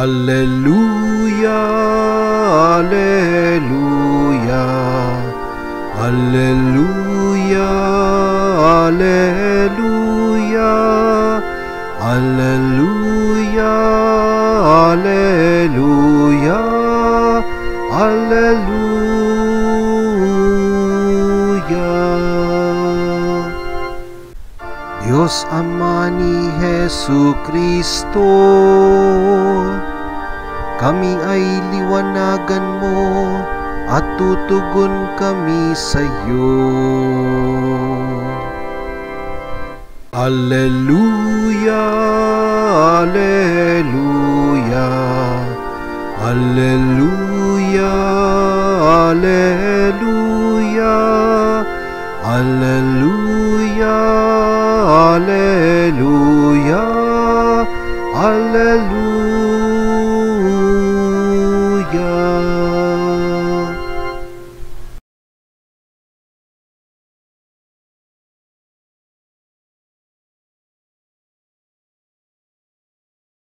Alleluia, alleluia, alleluia, alleluia, alleluia, alleluia, alleluia. Diyos Ama ni Hesu Kristo, kami ay liwanagan mo at tutugon kami sa iyo. Alleluia, alleluia, alleluia, alleluia, alleluia, alleluia, alleluia.